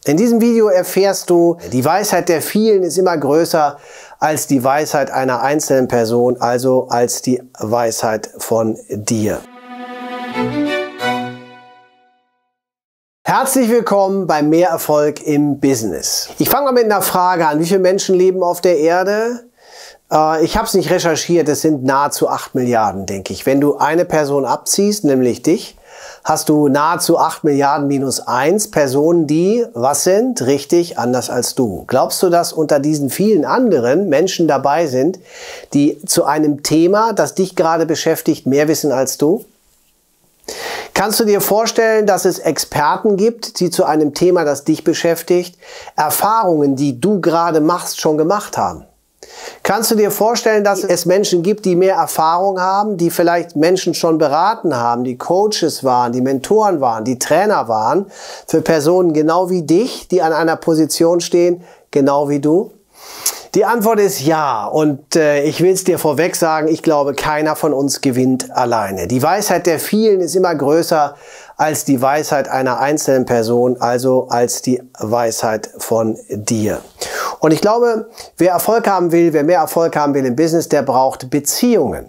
In diesem Video erfährst du, die Weisheit der vielen ist immer größer als die Weisheit einer einzelnen Person, also als die Weisheit von dir. Herzlich willkommen bei Mehr Erfolg im Business. Ich fange mal mit einer Frage an. Wie viele Menschen leben auf der Erde? Ich habe es nicht recherchiert, es sind nahezu 8 Milliarden, denke ich. Wenn du eine Person abziehst, nämlich dich, hast du nahezu 8 Milliarden minus 1 Personen, die, was sind? Richtig, anders als du. Glaubst du, dass unter diesen vielen anderen Menschen dabei sind, die zu einem Thema, das dich gerade beschäftigt, mehr wissen als du? Kannst du dir vorstellen, dass es Experten gibt, die zu einem Thema, das dich beschäftigt, Erfahrungen, die du gerade machst, schon gemacht haben? Kannst du dir vorstellen, dass es Menschen gibt, die mehr Erfahrung haben, die vielleicht Menschen schon beraten haben, die Coaches waren, die Mentoren waren, die Trainer waren, für Personen genau wie dich, die an einer Position stehen, genau wie du? Die Antwort ist ja, und ich will es dir vorweg sagen, ich glaube, keiner von uns gewinnt alleine. Die Weisheit der vielen ist immer größer als die Weisheit einer einzelnen Person, also als die Weisheit von dir. Und ich glaube, wer Erfolg haben will, wer mehr Erfolg haben will im Business, der braucht Beziehungen.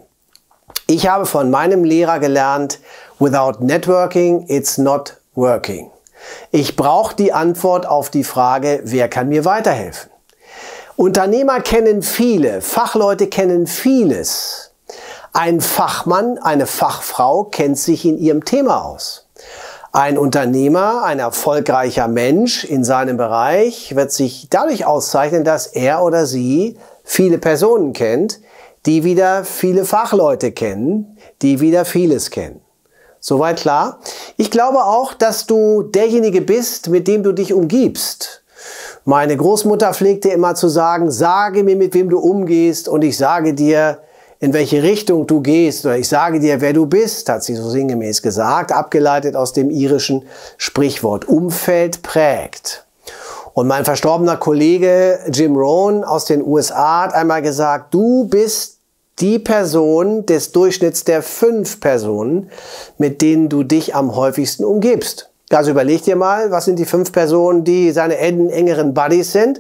Ich habe von meinem Lehrer gelernt, without networking, it's not working. Ich brauche die Antwort auf die Frage, wer kann mir weiterhelfen? Unternehmer kennen viele, Fachleute kennen vieles. Ein Fachmann, eine Fachfrau kennt sich in ihrem Thema aus. Ein Unternehmer, ein erfolgreicher Mensch in seinem Bereich wird sich dadurch auszeichnen, dass er oder sie viele Personen kennt, die wieder viele Fachleute kennen, die wieder vieles kennen. Soweit klar? Ich glaube auch, dass du derjenige bist, mit dem du dich umgibst. Meine Großmutter pflegte immer zu sagen, sage mir, mit wem du umgehst und ich sage dir, in welche Richtung du gehst, oder ich sage dir, wer du bist, hat sie so sinngemäß gesagt, abgeleitet aus dem irischen Sprichwort. Umfeld prägt. Und mein verstorbener Kollege Jim Rohn aus den USA hat einmal gesagt, du bist die Person des Durchschnitts der 5 Personen, mit denen du dich am häufigsten umgibst. Also überleg dir mal, was sind die 5 Personen, die seine engeren Buddies sind?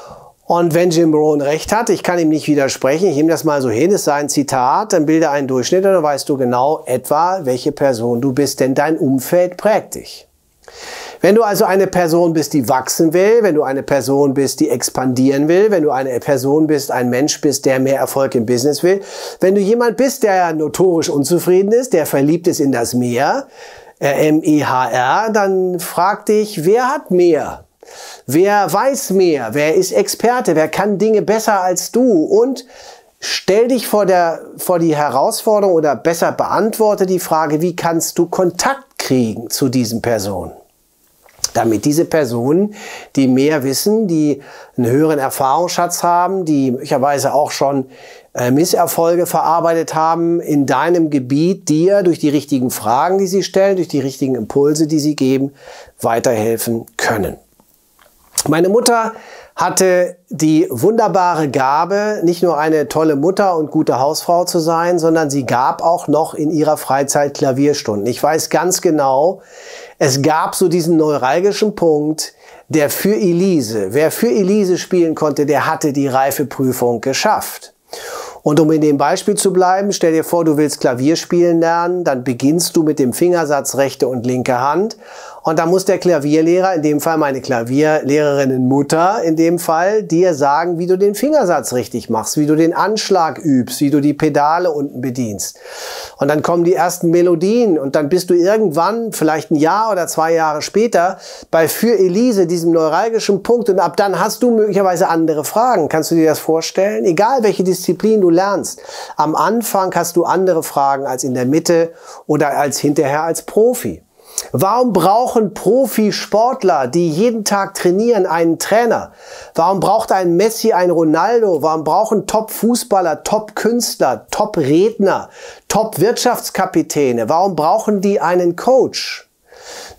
Und wenn Jim Rohn recht hat, ich kann ihm nicht widersprechen, ich nehme das mal so hin, es sei ein Zitat, dann bilde einen Durchschnitt und dann weißt du genau etwa, welche Person du bist, denn dein Umfeld prägt dich. Wenn du also eine Person bist, die wachsen will, wenn du eine Person bist, die expandieren will, wenn du eine Person bist, ein Mensch bist, der mehr Erfolg im Business will, wenn du jemand bist, der notorisch unzufrieden ist, der verliebt ist in das Meer, M-E-H-R, dann frag dich, wer hat mehr? Wer weiß mehr? Wer ist Experte? Wer kann Dinge besser als du? Und stell dich vor die Herausforderung oder besser beantworte die Frage, wie kannst du Kontakt kriegen zu diesen Personen? Damit diese Personen, die mehr wissen, die einen höheren Erfahrungsschatz haben, die möglicherweise auch schon Misserfolge verarbeitet haben, in deinem Gebiet dir durch die richtigen Fragen, die sie stellen, durch die richtigen Impulse, die sie geben, weiterhelfen können. Meine Mutter hatte die wunderbare Gabe, nicht nur eine tolle Mutter und gute Hausfrau zu sein, sondern sie gab auch noch in ihrer Freizeit Klavierstunden. Ich weiß ganz genau, es gab so diesen neuralgischen Punkt, der für Elise, wer für Elise spielen konnte, der hatte die Reifeprüfung geschafft. Und um in dem Beispiel zu bleiben, stell dir vor, du willst Klavier spielen lernen, dann beginnst du mit dem Fingersatz rechte und linke Hand. Und dann muss der Klavierlehrer, in dem Fall meine Klavierlehrerinnenmutter, in dem Fall dir sagen, wie du den Fingersatz richtig machst, wie du den Anschlag übst, wie du die Pedale unten bedienst. Und dann kommen die ersten Melodien und dann bist du irgendwann, vielleicht ein Jahr oder 2 Jahre später, bei Für Elise, diesem neuralgischen Punkt, und ab dann hast du möglicherweise andere Fragen. Kannst du dir das vorstellen? Egal welche Disziplin du lernst, am Anfang hast du andere Fragen als in der Mitte oder als hinterher als Profi. Warum brauchen Profisportler, die jeden Tag trainieren, einen Trainer? Warum braucht ein Messi, ein Ronaldo? Warum brauchen Top-Fußballer, Top-Künstler, Top-Redner, Top-Wirtschaftskapitäne? Warum brauchen die einen Coach?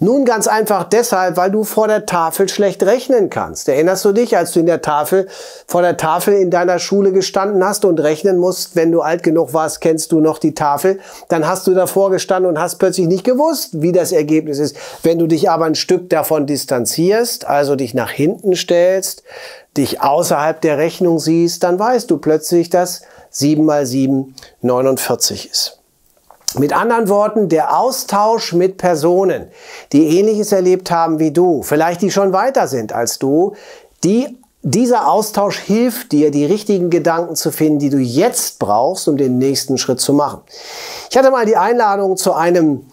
Nun ganz einfach deshalb, weil du vor der Tafel schlecht rechnen kannst. Erinnerst du dich, als du vor der Tafel in deiner Schule gestanden hast und rechnen musst, wenn du alt genug warst, kennst du noch die Tafel, dann hast du davor gestanden und hast plötzlich nicht gewusst, wie das Ergebnis ist. Wenn du dich aber ein Stück davon distanzierst, also dich nach hinten stellst, dich außerhalb der Rechnung siehst, dann weißt du plötzlich, dass 7 mal 7 49 ist. Mit anderen Worten, der Austausch mit Personen, die Ähnliches erlebt haben wie du, vielleicht die schon weiter sind als du, dieser Austausch hilft dir, die richtigen Gedanken zu finden, die du jetzt brauchst, um den nächsten Schritt zu machen. Ich hatte mal die Einladung zu einem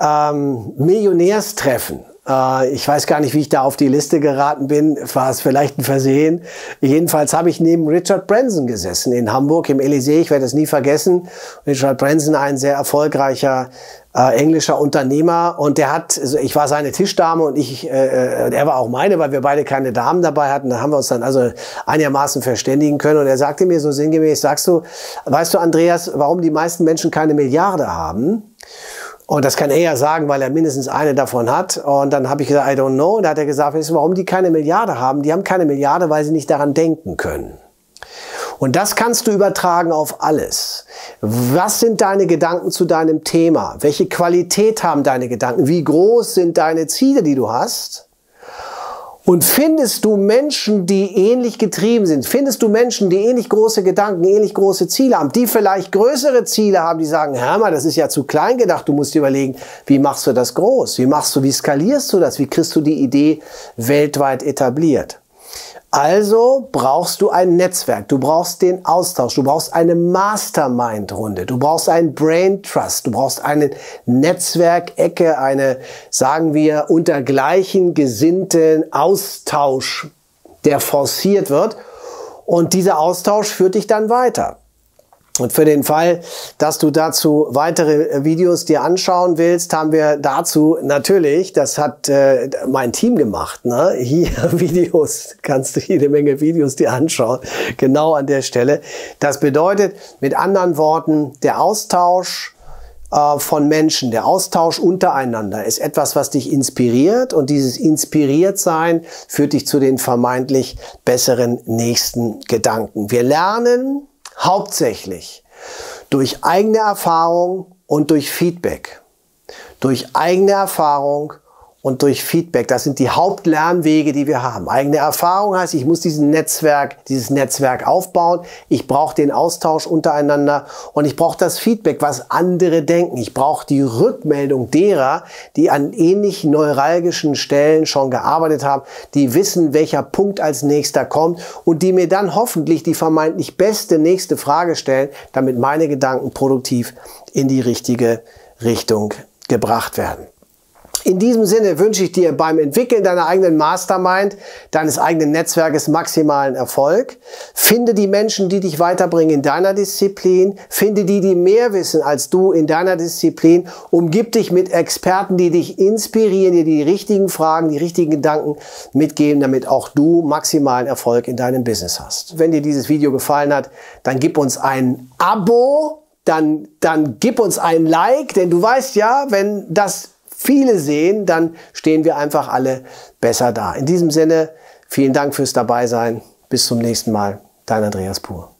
Millionärstreffen. Ich weiß gar nicht, wie ich da auf die Liste geraten bin. War es vielleicht ein Versehen? Jedenfalls habe ich neben Richard Branson gesessen in Hamburg im Elysée. Ich werde es nie vergessen. Richard Branson, ein sehr erfolgreicher englischer Unternehmer. Und ich war seine Tischdame und er war auch meine, weil wir beide keine Damen dabei hatten. Da haben wir uns dann also einigermaßen verständigen können. Und er sagte mir so sinngemäß, weißt du, Andreas, warum die meisten Menschen keine Milliarde haben? Und das kann er ja sagen, weil er mindestens eine davon hat. Und dann habe ich gesagt, I don't know. Und da hat er gesagt, weißt du, warum die keine Milliarde haben? Die haben keine Milliarde, weil sie nicht daran denken können. Und das kannst du übertragen auf alles. Was sind deine Gedanken zu deinem Thema? Welche Qualität haben deine Gedanken? Wie groß sind deine Ziele, die du hast? Und findest du Menschen, die ähnlich getrieben sind? Findest du Menschen, die ähnlich große Gedanken, ähnlich große Ziele haben, die vielleicht größere Ziele haben, die sagen, hör mal, das ist ja zu klein gedacht, du musst dir überlegen, wie machst du das groß? Wie skalierst du das? Wie kriegst du die Idee weltweit etabliert? Also brauchst du ein Netzwerk, du brauchst den Austausch, du brauchst eine Mastermind-Runde, du brauchst einen Brain Trust, du brauchst eine Netzwerkecke, eine, sagen wir, unter gleichen Gesinnten Austausch, der forciert wird. Und dieser Austausch führt dich dann weiter. Und für den Fall, dass du dazu weitere Videos dir anschauen willst, haben wir dazu natürlich, das hat mein Team gemacht, ne? Hier Videos, kannst du jede Menge Videos dir anschauen, genau an der Stelle. Das bedeutet mit anderen Worten, der Austausch von Menschen, der Austausch untereinander ist etwas, was dich inspiriert, und dieses Inspiriertsein führt dich zu den vermeintlich besseren nächsten Gedanken. Wir lernen hauptsächlich durch eigene Erfahrung und durch Feedback. Durch eigene Erfahrung und durch Feedback. Das sind die Hauptlernwege, die wir haben. Eigene Erfahrung heißt, ich muss dieses Netzwerk aufbauen. Ich brauche den Austausch untereinander und ich brauche das Feedback, was andere denken. Ich brauche die Rückmeldung derer, die an ähnlich neuralgischen Stellen schon gearbeitet haben, die wissen, welcher Punkt als nächster kommt und die mir dann hoffentlich die vermeintlich beste nächste Frage stellen, damit meine Gedanken produktiv in die richtige Richtung gebracht werden. In diesem Sinne wünsche ich dir beim Entwickeln deiner eigenen Mastermind, deines eigenen Netzwerkes maximalen Erfolg. Finde die Menschen, die dich weiterbringen in deiner Disziplin. Finde die mehr wissen als du in deiner Disziplin. Umgib dich mit Experten, die dich inspirieren, dir die richtigen Fragen, die richtigen Gedanken mitgeben, damit auch du maximalen Erfolg in deinem Business hast. Wenn dir dieses Video gefallen hat, dann gib uns ein Abo, dann gib uns ein Like, denn du weißt ja, wenn das viele sehen, dann stehen wir einfach alle besser da. In diesem Sinne, vielen Dank fürs Dabeisein. Bis zum nächsten Mal. Dein Andreas Pur.